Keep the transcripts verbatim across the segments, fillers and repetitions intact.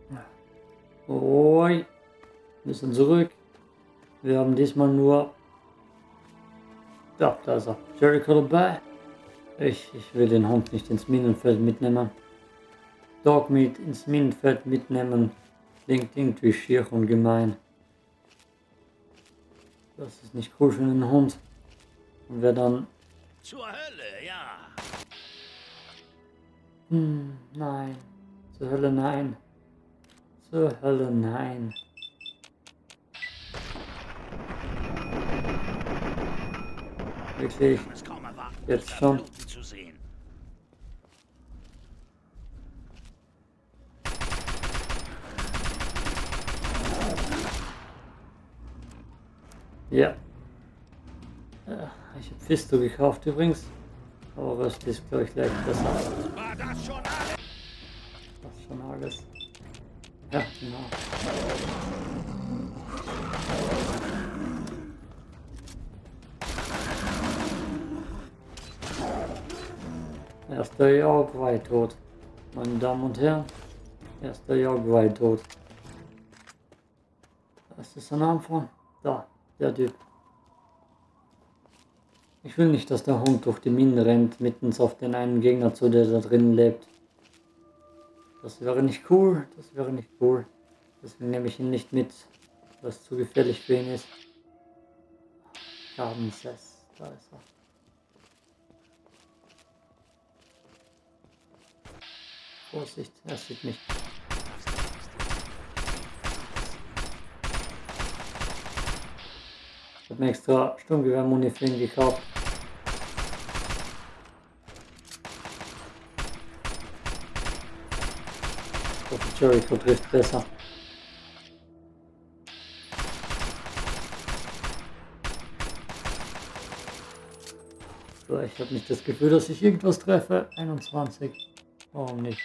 Oi. Müssen zurück. Wir haben diesmal nur... Ja, da ist er. Jericho dabei. Ich, ich will den Hund nicht ins Minenfeld mitnehmen. Dogmeat ins Minenfeld mitnehmen. Klingt irgendwie schier und gemein. Das ist nicht cool für einen Hund. Und wer dann... Zur Hölle, ja. Hm, nein. Zur Hölle nein. Zur Hölle nein. Wirklich. Es kaum erwarten, Jetzt da schon. bluten zu sehen. Ja. Ich habe Fisto gekauft übrigens. Aber Röst ist glaube ich gleich besser. War das schon alles? Das ist schon alles. Ja, genau. Erster Jaguar tot. Meine Damen und Herren. Erster Jaguar tot. Was ist der Name von? Da, der Typ. Ich will nicht, dass der Hund durch die Minen rennt, mittens auf den einen Gegner zu, der da drin lebt. Das wäre nicht cool, das wäre nicht cool. Deswegen nehme ich ihn nicht mit, was zu gefährlich für ihn ist. Gardenses, da ist er. Vorsicht, er sieht mich. Ich habe mir extra Sturmgewehr-Muni für ihn gekauft. Ich hoffe, Jericho trifft besser. So, ich habe nicht das Gefühl, dass ich irgendwas treffe. einundzwanzig. Warum nicht?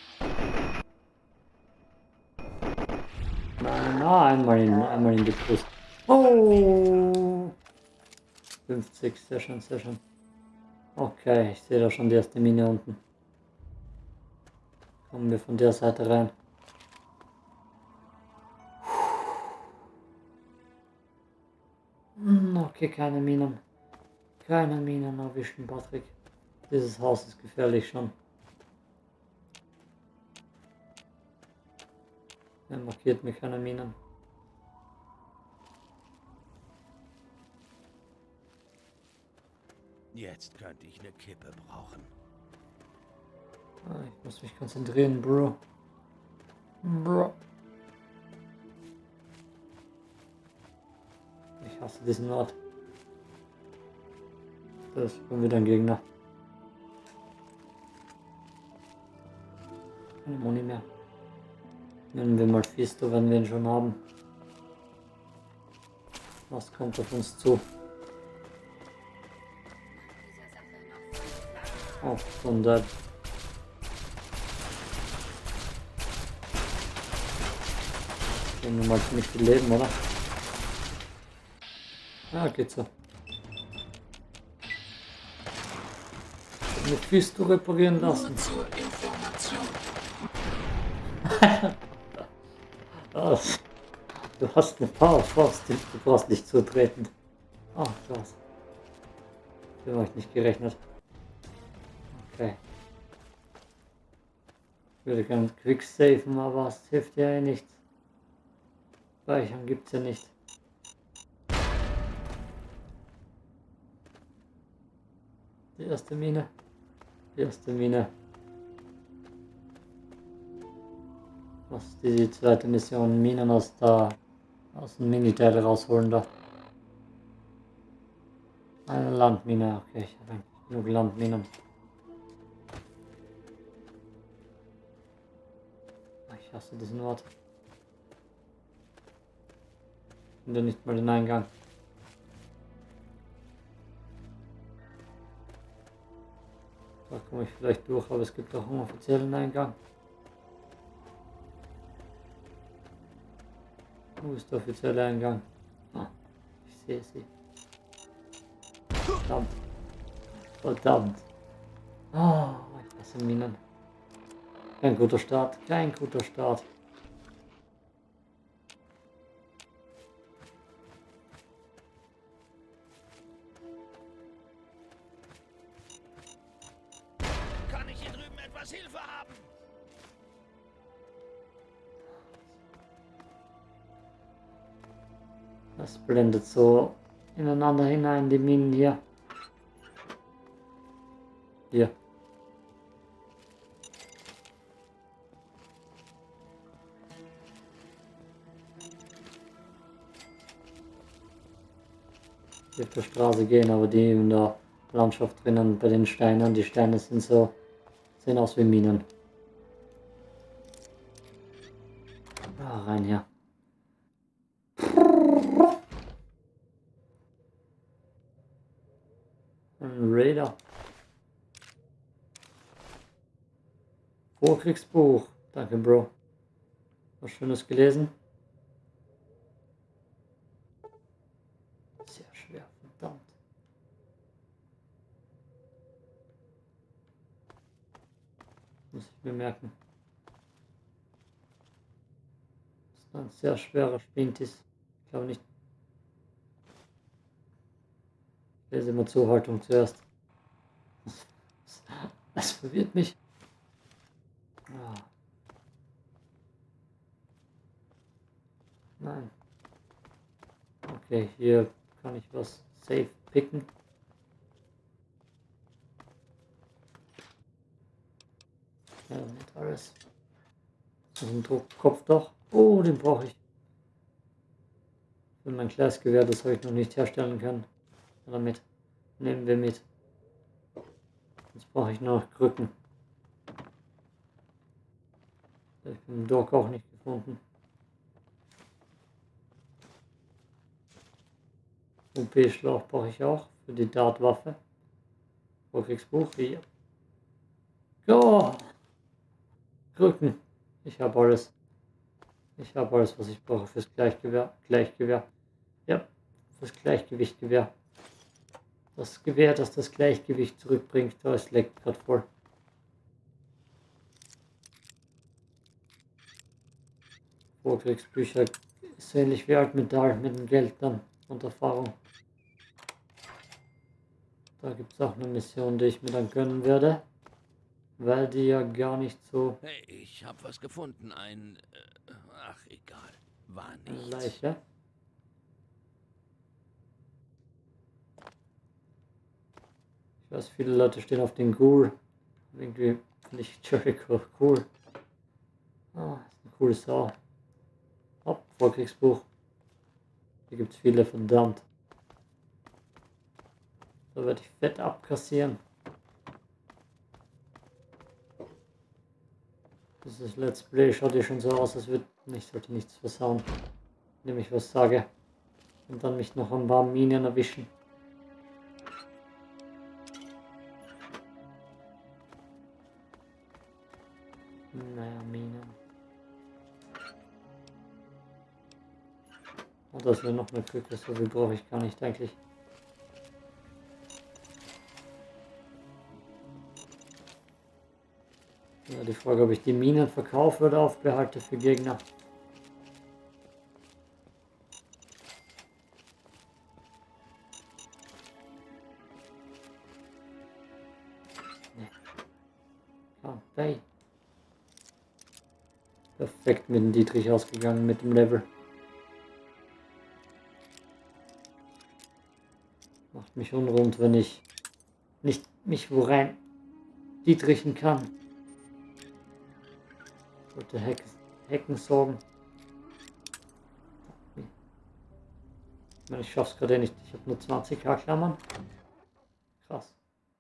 Nein, na, einmal in, einmal in die Brust. Oh! fünfzig, sehr schön, sehr schön. Okay, ich sehe da schon die erste Mine unten. Kommen wir von der Seite rein. Okay, keine Minen. Keine Minen erwischen, Patrick. Dieses Haus ist gefährlich schon. Er markiert mir keine Minen. Jetzt könnte ich eine Kippe brauchen. Ah, ich muss mich konzentrieren, Bro. Bro. Ich hasse diesen Ort. Das ist schon wieder ein Gegner. Keine Muni mehr. Nehmen wir mal Fisto, wenn wir ihn schon haben. Was kommt auf uns zu? Oh, von da. Wir haben mal ziemlich viel Leben, oder? Ja, geht so. Mit Fisto reparieren lassen. Zur Information. Was? Du hast eine Power Force, du brauchst nicht zu treten. Oh, krass. Damit habe ich nicht gerechnet. Okay. Ich würde gerne quick safen, aber es hilft ja eh nichts. Speichern gibt's ja nicht. Die erste Mine. Die erste Mine. Was ist die zweite Mission? Minen aus der aus dem Miniteil rausholen da. Eine Landmine, okay, ich habe eigentlich genug Landminen. Ich hasse diesen Ort. Ich finde nicht mal den Eingang. Da komme ich vielleicht durch, aber es gibt auch einen offiziellen Eingang. Wo ist der offizielle Eingang? Ah, ich sehe sie. Verdammt. Verdammt. Ah, ich hasse Minen. Kein guter Start, kein guter Start. Das blendet so ineinander hinein, die Minen hier. Hier. Hier auf der Straße gehen, aber die in der Landschaft drinnen bei den Steinen, die Steine sind so, sehen aus wie Minen. Ah, rein hier. Ein Raider. Vorkriegsbuch. Danke, Bro. Was Schönes gelesen. Sehr schwer, verdammt. Muss ich mir merken. Das ist ein sehr schwerer Spintis. Ich glaube nicht. Ich lese immer Zuhaltung zuerst. Das verwirrt mich. Ah. Nein. Okay, hier kann ich was safe picken. Ja, nicht alles. So ein Druckkopf doch. Oh, den brauche ich. Für mein Glasgewehr, das habe ich noch nicht herstellen können. Damit nehmen wir mit. Jetzt brauche ich noch Krücken. Ich habe den Dock auch nicht gefunden. U P-Schlauch brauche ich auch für die Dartwaffe. Vorkriegsbuch hier. Oh! Krücken. Ich habe alles. Ich habe alles, was ich brauche fürs Gleichgewehr. Gleichgewehr. Ja, fürs Gleichgewichtgewehr. Das Gewehr, das das Gleichgewicht zurückbringt, da ist leckt gerade voll. Vorkriegsbücher ist ähnlich wie Altmetall mit dem Geld dann und Erfahrung. Da gibt es auch eine Mission, die ich mir dann gönnen werde, weil die ja gar nicht so... Hey, ich habe was gefunden. Ein... Äh, ach, egal. War nichts. Leiche. Ich weiß, viele Leute stehen auf den Ghoul. Irgendwie finde ich Jericho cool. Ah, ist eine coole Sau. Hopp, Vorkriegsbuch. Hier gibt es viele, verdammt. Da werde ich fett abkassieren. Dieses Let's Play schaut ja schon so aus, als würde ich sollte nichts versauen, indem ich was sage. Und dann mich noch ein paar Minen erwischen. Naja, Minen. Und das wäre noch eine Krücke, so viel brauche ich gar nicht eigentlich. Ja, die Frage, ob ich die Minen verkaufe oder aufbehalte für Gegner. Okay. Perfekt mit dem Dietrich ausgegangen mit dem Level. Macht mich unrund, wenn ich nicht mich wo rein Dietrichen kann. Ich wollte Heck, Hecken sorgen. Ich meine, ich schaff's gerade nicht. Ich habe nur zwanzig K Klammern. Krass.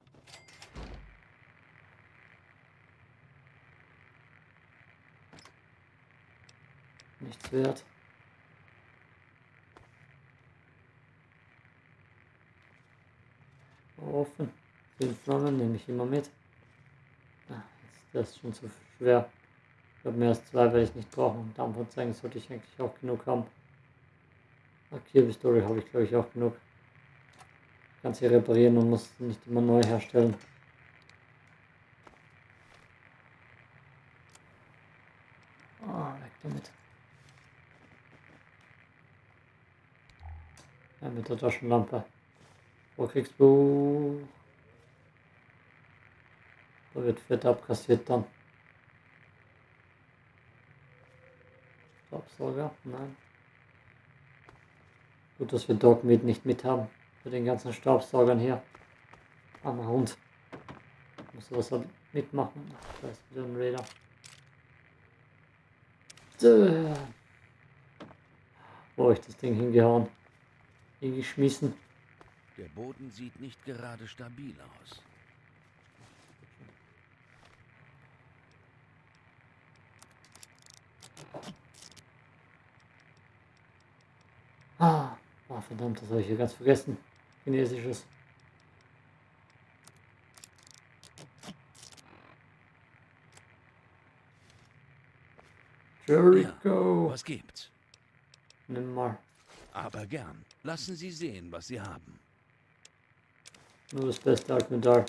Nichts wert. Offen. Den Flammen nehme ich immer mit. Ah, das ist schon zu schwer. Ich glaube, mehr als zwei werde ich nicht brauchen. Dampfanzeigen sollte ich eigentlich auch genug haben. Markierpistole habe ich, glaube ich, auch genug. Ich kann sie reparieren und muss sie nicht immer neu herstellen. Ah, weg damit. Ja, mit der Taschenlampe. Vorkriegsbuch. Da wird fett abkassiert dann. Staubsauger? Nein. Gut, dass wir Dogmeat nicht mit haben. Für den ganzen Staubsaugern hier. Armer Hund. Muss sowas mitmachen. Da ist wieder ein Raider. So. Wo hab ich das Ding hingehauen? Hingeschmissen. Der Boden sieht nicht gerade stabil aus. Ah, ah verdammt, das habe ich hier ganz vergessen. Chinesisches. Jericho. Ja, was gibt's? Nimm mal. Aber gern. Lassen Sie sehen, was Sie haben. Nur das beste Alkmetall.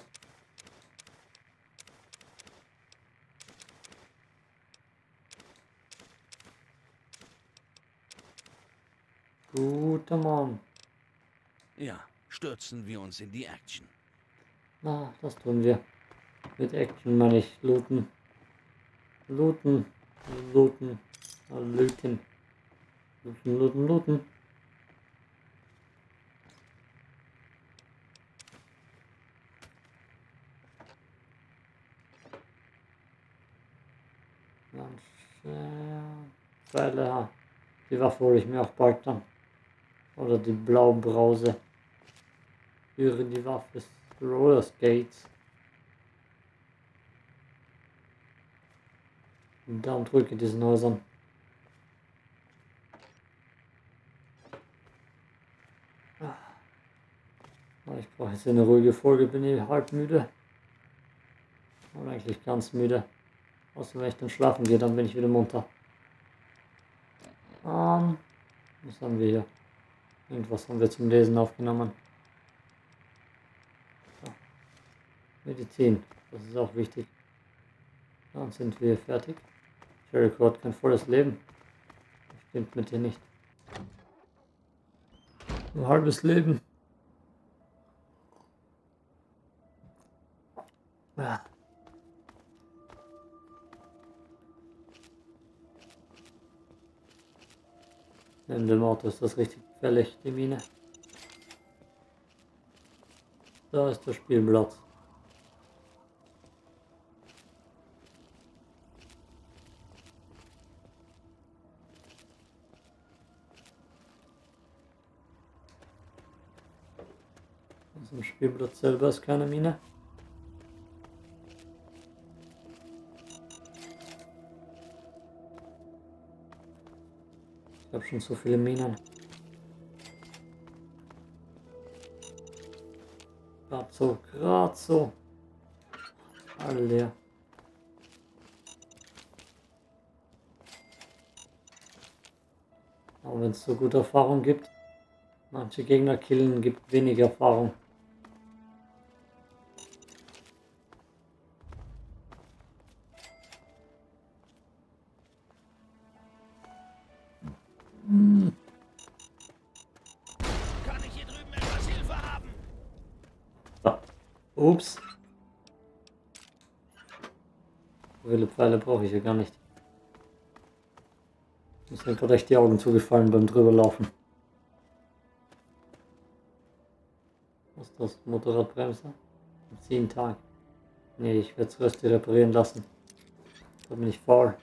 Guter Mann. Ja, stürzen wir uns in die Action. Na, das tun wir. Mit Action meine ich looten. Looten. Looten. Looten. Looten, looten, looten. Pfeile, ja. Die Waffe hole ich mir auch bald dann. Oder die Blaubrause. Führe die Waffe. Roller Skates. Und dann drücke diesen Häusern. Ich brauche jetzt eine ruhige Folge, bin ich halb müde. Oder eigentlich ganz müde. Außer wenn ich dann schlafen gehe, dann bin ich wieder munter. Um, was haben wir hier? Irgendwas haben wir zum Lesen aufgenommen. So. Medizin, das ist auch wichtig. Dann sind wir fertig. Jericho hat kein volles Leben. Das stimmt mit dir nicht. Ein halbes Leben. Ja. In dem Auto ist das richtig gefährlich, die Mine. Da ist der Spielplatz. Also im Spielplatz selber ist keine Mine. Ich habe schon so viele Minen. Gerade so, gerade so. Alle leer. Aber wenn es so gute Erfahrung gibt, manche Gegner killen, gibt wenig Erfahrung. Hm. Kann ich hier drüben etwas Hilfe haben? Ah. Ups. So viele Pfeile brauche ich ja gar nicht. Mir sind gerade echt die Augen zugefallen beim drüberlaufen. Was ist das? Motorradbremse? Zehn Tage. Nee, ich werde es rösti reparieren lassen. Da bin ich faul.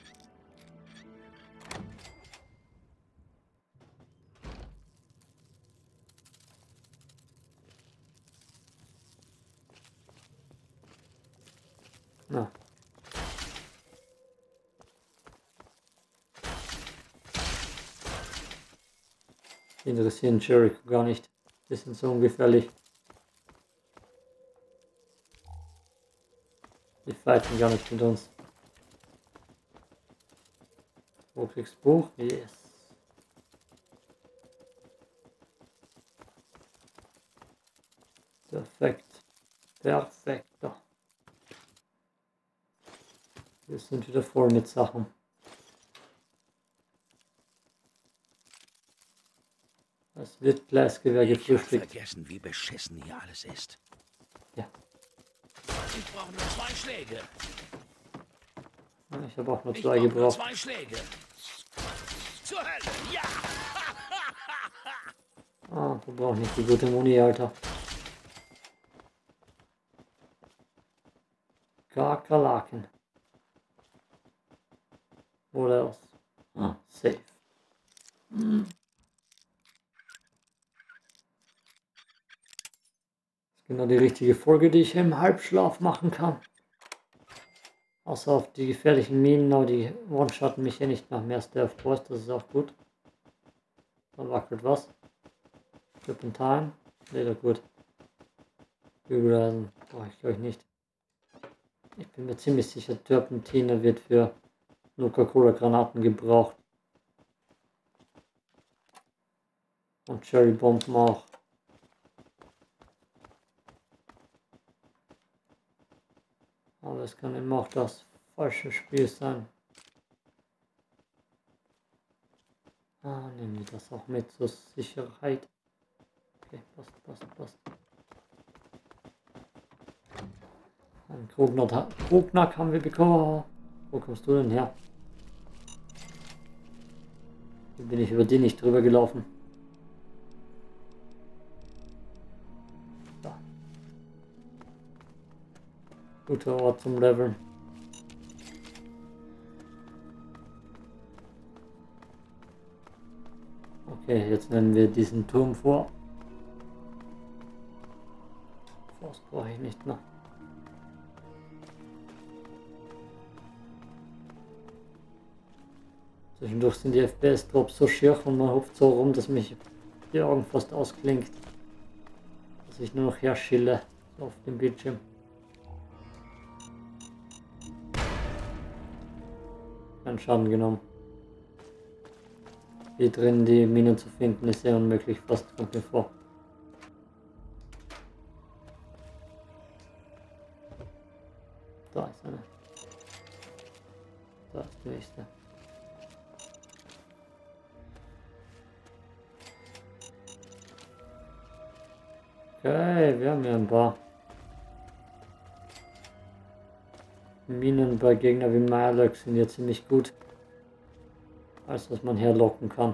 Na. Die interessieren Jericho gar nicht. Die sind so ungefährlich. Die fighten gar nicht mit uns. Wo kriegst du Buch? Yes. Perfekt. Perfekt. Wir sind wieder voll mit Sachen. Es wird Gleisgewehr gefrühstückt. Ich hab vergessen, wie beschissen hier alles ist. Ja. Ich brauche nur zwei Schläge. Ja, ich habe auch nur Ich zwei brauche nur gebraucht. zwei Schläge. Zur Hölle, ja! verbrauche nicht die gute Muni, Alter. Kakerlaken. Oder was? Ah, safe. Hm. Das ist genau die richtige Folge, die ich im Halbschlaf machen kann. Außer auf die gefährlichen Minen, aber die one-shotten mich ja nicht nach mehr Stealth Boys, das ist auch gut. Dann wackelt was. Turpentine. Leder gut. Bügeleisen brauche ich glaube ich nicht. Ich bin mir ziemlich sicher, Turpentine wird für Coca-Cola Granaten gebraucht. Und Cherry Bomben auch. Aber es kann eben auch das falsche Spiel sein. Ah, nehmen wir das auch mit zur Sicherheit. Okay, passt, passt, passt. Ein Krognack, Krognack haben wir bekommen. Wo kommst du denn her? Wie bin ich über den nicht drüber gelaufen? Da. Guter Ort zum Leveln. Okay, jetzt nehmen wir diesen Turm vor. Das brauche ich nicht mehr. Zwischendurch sind die F P S-Drops so schier und man hupft so rum, dass mich die Augen fast ausklingt. Dass ich nur noch herschille so auf dem Bildschirm. Keinen Schaden genommen. Hier drin die Minen zu finden ist sehr unmöglich, fast kommt mir vor. Da ist eine. Da ist die nächste. Okay, wir haben ja ein paar Minen bei Gegner wie Mirelurk sind jetzt ziemlich gut. Alles, was man herlocken kann.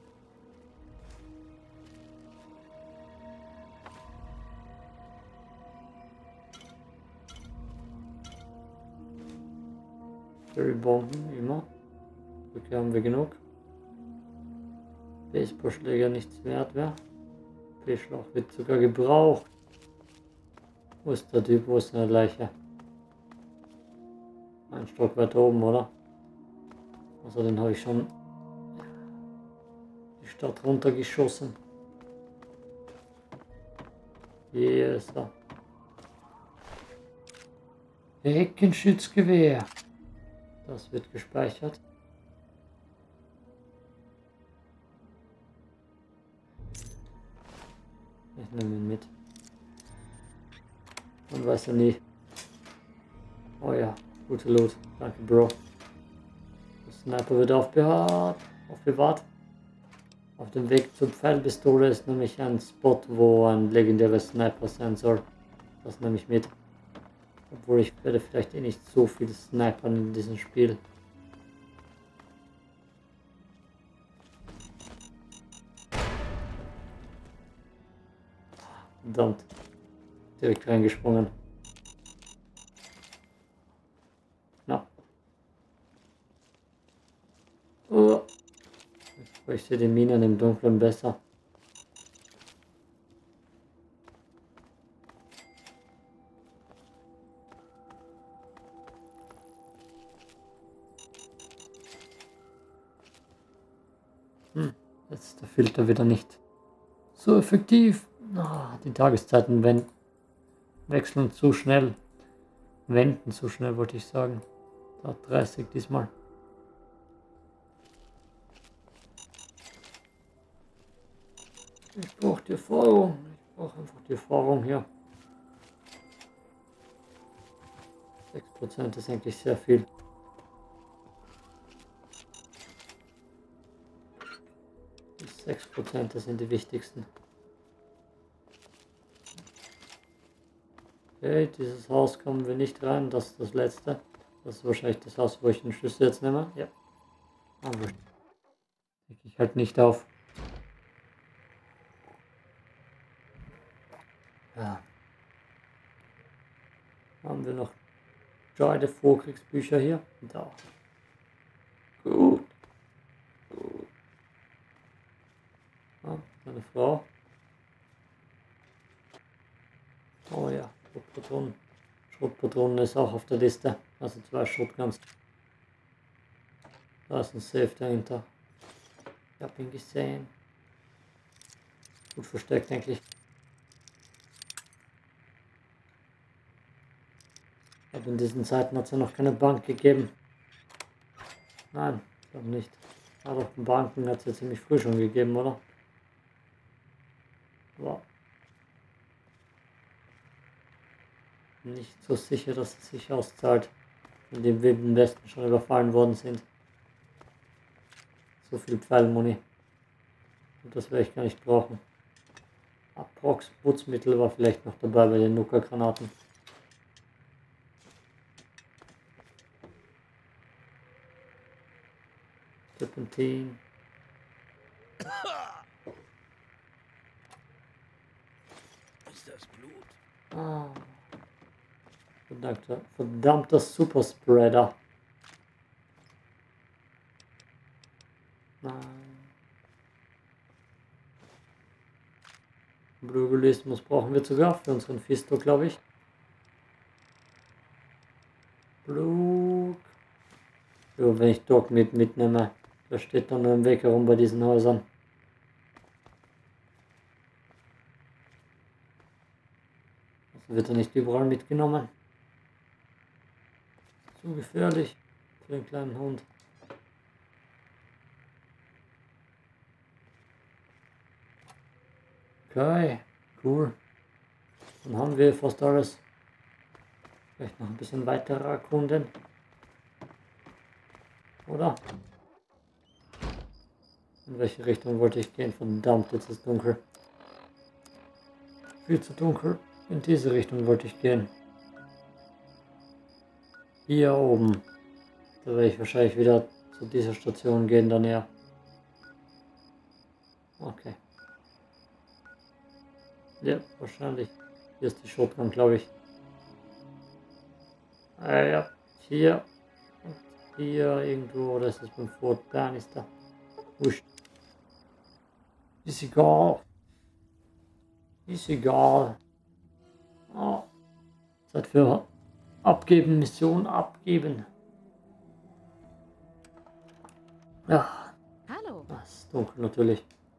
Bomben immer. Okay, haben wir genug. Baseballschläger nichts wert mehr. B-Schlauch wird sogar gebraucht. Wo ist der Typ? Wo ist eine Leiche? Ein Stock weiter oben, oder? Außerdem habe ich schon die Stadt runtergeschossen. Hier ist er. Heckenschützgewehr. Das wird gespeichert. Ich nehme ihn mit. Man weiß ja nie. Oh ja, gute Loot. Danke, Bro. Der Sniper wird aufbewahrt. aufbewahrt. Auf dem Weg zur Pfeilpistole ist nämlich ein Spot, wo ein legendäres Sniper sein soll. Das nehme ich mit. Obwohl ich werde vielleicht eh nicht so viel snipern in diesem Spiel. Verdammt. Direkt reingesprungen. Na. Oh. Ich sehe die Minen im Dunkeln besser. Hm, jetzt ist der Filter wieder nicht so effektiv. Ah, die Tageszeiten wenn wechseln zu schnell. Wenden zu schnell, wollte ich sagen. Da dreißig diesmal. Ich brauche die Erfahrung. Ich brauche einfach die Erfahrung hier. sechs Prozent ist eigentlich sehr viel. sechs Prozent, das sind die wichtigsten. Okay, dieses Haus kommen wir nicht rein, das ist das letzte. Das ist wahrscheinlich das Haus, wo ich den Schlüssel jetzt nehme. Ja. Aber decke ich halt nicht auf. Ja. Haben wir noch Scheide Vorkriegsbücher hier? Da. Gut. Gut. Ah, meine Frau. Oh ja, Schrotpatronen. Schrotpatronen ist auch auf der Liste. Also zwei Shotguns. Da ist ein Safe dahinter. Ich hab ihn gesehen. Gut versteckt eigentlich. Aber in diesen Zeiten hat es ja noch keine Bank gegeben. Nein, ich glaube nicht. Aber Banken hat es ja ziemlich früh schon gegeben, oder? Wow. Nicht so sicher, dass es sich auszahlt, wenn die Wilden Westen schon überfallen worden sind. So viel Pfeilmuni. Und das werde ich gar nicht brauchen. Aprox Putzmittel war vielleicht noch dabei bei den Nuka-Granaten. Serpentin. Ist das Blut? Ah. Verdammter, verdammter Superspreader. Nein. Bluebelismus brauchen wir sogar für unseren Fisto, glaube ich. Blut. Ja, wenn ich Dog mit mitnehme, da steht dann nur im Weg herum bei diesen Häusern. Also wird er nicht überall mitgenommen. Zu gefährlich für den kleinen Hund. Okay, cool. Dann haben wir fast alles. Vielleicht noch ein bisschen weiter erkunden. Oder? In welche Richtung wollte ich gehen? Verdammt, jetzt ist es dunkel. Viel zu dunkel. In diese Richtung wollte ich gehen. Hier oben. Da werde ich wahrscheinlich wieder zu dieser Station gehen, dann eher. Okay. Ja, wahrscheinlich. Hier ist die Shotgun, glaube ich. Ah ja, hier. Und hier irgendwo. Oder ist es beim Fort Bannister? Wurscht. Ist egal. Ist egal. Oh. Zeit für abgeben, Mission abgeben. Ja. Hallo. Das ist dunkel natürlich.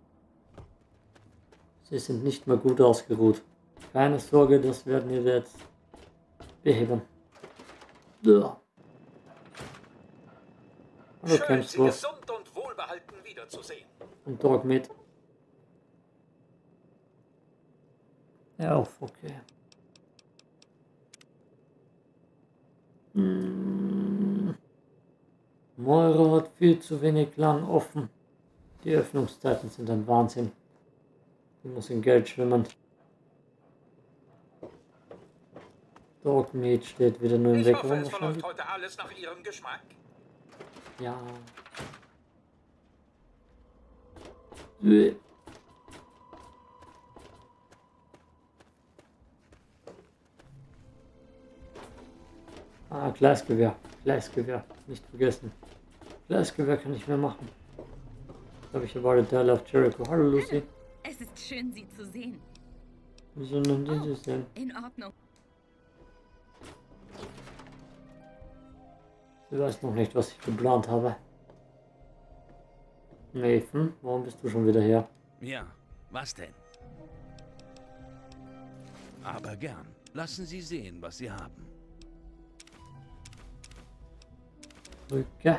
Sie sind nicht mehr gut ausgeruht. Keine Sorge, das werden wir jetzt beheben. Ja. Hallo, Schön, kennst Sie du was? gesund und wohlbehalten wiederzusehen. Ein Dog mit. Ja, auch okay. Hm. Moira hat viel zu wenig lang offen. Die Öffnungszeiten sind ein Wahnsinn. Die muss in Geld schwimmen. Dog Meat steht wieder nur im Ich Weg hoffe, rum es verläuft wahrscheinlich. heute alles nach Ihrem Geschmack. Ja. Äh. Ah, Gleisgewehr. Gleisgewehr. Nicht vergessen. Gleisgewehr kann ich mehr machen. Jetzt habe ich aber alle Teile auf Jericho. Hallo Lucy. Es ist schön, Sie zu sehen. Wieso nennt ihr das denn? In Ordnung. Sie weiß noch nicht, was ich geplant habe. Nathan, warum bist du schon wieder hier? Ja, was denn? Aber gern. Lassen Sie sehen, was Sie haben. Brücke.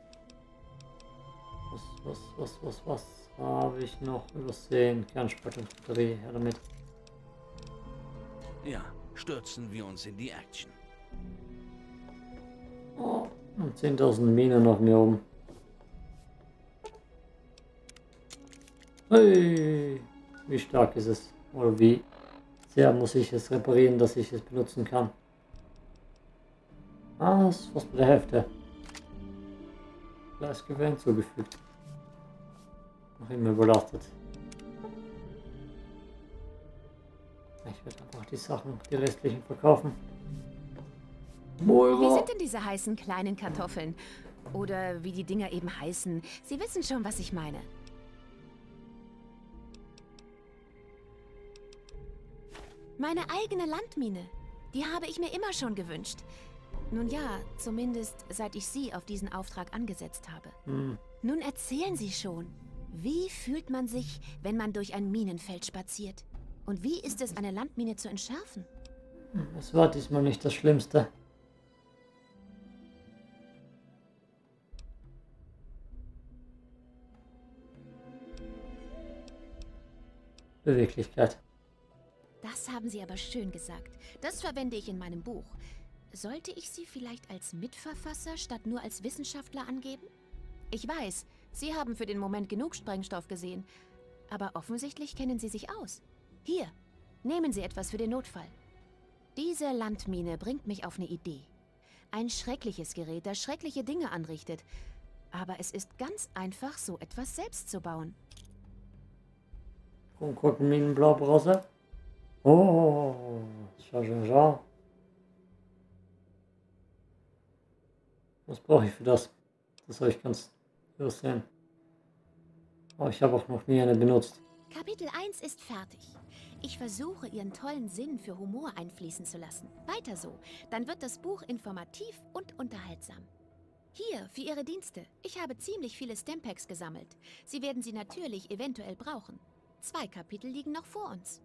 Was, was, was, was, was habe ich noch übersehen? Kernspaltungsbatterie, her damit. Ja, stürzen wir uns in die Action. Oh, und zehntausend Minen noch mir oben. Hey, wie stark ist es? Oder wie sehr muss ich es reparieren, dass ich es benutzen kann? Ah, das ist fast bei der Hälfte. Gleisgewehr hinzugefügt. Noch immer überlastet. Ich werde einfach die Sachen, die restlichen verkaufen. Wie Moira! sind denn diese heißen kleinen Kartoffeln? Oder wie die Dinger eben heißen. Sie wissen schon, was ich meine. Meine eigene Landmine. Die habe ich mir immer schon gewünscht. Nun ja, zumindest seit ich Sie auf diesen Auftrag angesetzt habe. Hm. Nun erzählen Sie schon. Wie fühlt man sich, wenn man durch ein Minenfeld spaziert? Und wie ist es, eine Landmine zu entschärfen? Das war diesmal nicht das Schlimmste. Beweglichkeit. Das haben Sie aber schön gesagt. Das verwende ich in meinem Buch. Sollte ich Sie vielleicht als Mitverfasser statt nur als Wissenschaftler angeben? Ich weiß, Sie haben für den Moment genug Sprengstoff gesehen. Aber offensichtlich kennen Sie sich aus. Hier, nehmen Sie etwas für den Notfall. Diese Landmine bringt mich auf eine Idee. Ein schreckliches Gerät, das schreckliche Dinge anrichtet. Aber es ist ganz einfach, so etwas selbst zu bauen. Kronkorkenminen, Blaubronze. Oh, schau, schau, schau. Was brauche ich für das? Das habe ich ganz übersehen. Aber ich habe auch noch nie eine benutzt. Kapitel eins ist fertig. Ich versuche, Ihren tollen Sinn für Humor einfließen zu lassen. Weiter so, dann wird das Buch informativ und unterhaltsam. Hier, für Ihre Dienste. Ich habe ziemlich viele Stimpaks gesammelt. Sie werden sie natürlich eventuell brauchen. Zwei Kapitel liegen noch vor uns.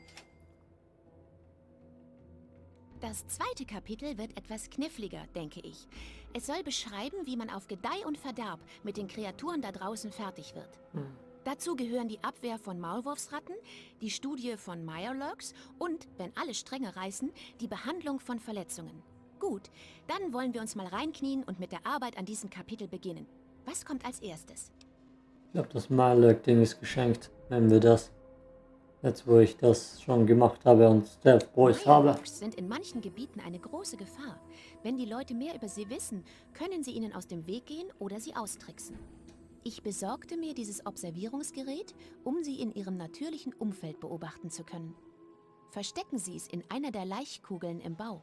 Das zweite Kapitel wird etwas kniffliger, denke ich. Es soll beschreiben, wie man auf Gedeih und Verderb mit den Kreaturen da draußen fertig wird. Hm. Dazu gehören die Abwehr von Maulwurfsratten, die Studie von Mirelurks und, wenn alle Stränge reißen, die Behandlung von Verletzungen. Gut, dann wollen wir uns mal reinknien und mit der Arbeit an diesem Kapitel beginnen. Was kommt als erstes? Ich glaube, das Mirelurk-Ding ist geschenkt. Nehmen wir das. Jetzt, wo ich das schon gemacht habe und Stealth Boys habe. Mirelurks sind in manchen Gebieten eine große Gefahr. Wenn die Leute mehr über sie wissen, können sie ihnen aus dem Weg gehen oder sie austricksen. Ich besorgte mir dieses Observierungsgerät, um sie in ihrem natürlichen Umfeld beobachten zu können. Verstecken Sie es in einer der Laichkugeln im Bau.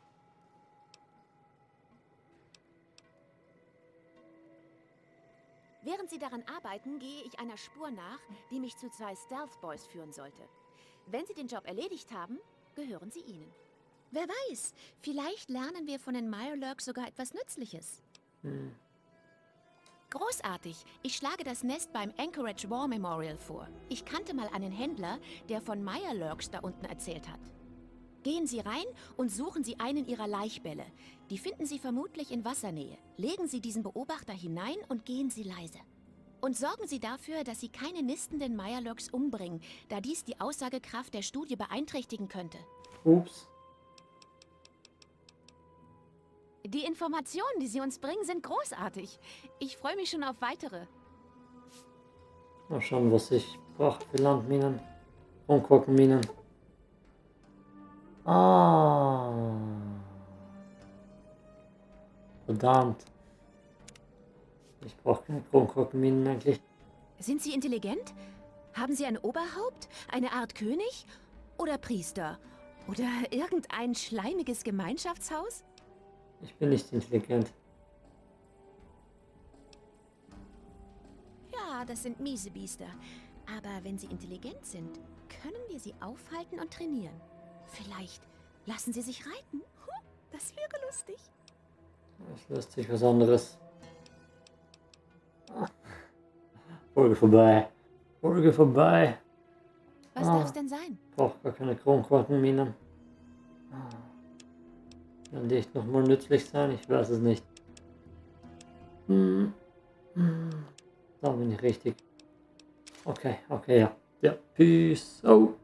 Während Sie daran arbeiten, gehe ich einer Spur nach, die mich zu zwei Stealth Boys führen sollte. Wenn Sie den Job erledigt haben, gehören sie Ihnen. Wer weiß, vielleicht lernen wir von den Mirelurks sogar etwas Nützliches. Hm. Großartig. Ich schlage das Nest beim Anchorage War Memorial vor. Ich kannte mal einen Händler, der von Mirelurks da unten erzählt hat. Gehen Sie rein und suchen Sie einen Ihrer Laichbälle. Die finden Sie vermutlich in Wassernähe. Legen Sie diesen Beobachter hinein und gehen Sie leise. Und sorgen Sie dafür, dass Sie keine nistenden Mirelurks umbringen, da dies die Aussagekraft der Studie beeinträchtigen könnte. Ups. Die Informationen, die Sie uns bringen, sind großartig. Ich freue mich schon auf weitere. Mal schauen, was ich brauche für Landminen. Kronkorkenminen. Ah. Verdammt. Ich brauche keine Kronkorkenminen eigentlich. Sind Sie intelligent? Haben Sie ein Oberhaupt? Eine Art König? Oder Priester? Oder irgendein schleimiges Gemeinschaftshaus? Ich bin nicht intelligent. Ja, das sind miese Biester. Aber wenn sie intelligent sind, können wir sie aufhalten und trainieren. Vielleicht lassen sie sich reiten. Huh, das wäre lustig. Es löst sich was anderes. Ah. Folge vorbei. Folge vorbei. Was Ah. darf es denn sein? Ich brauche gar keine Kronkorkenminen. Ah. Kann die echt nochmal nützlich sein? Ich weiß es nicht. Hm. Hm. Da bin ich richtig. Okay, okay, ja. Ja, peace out.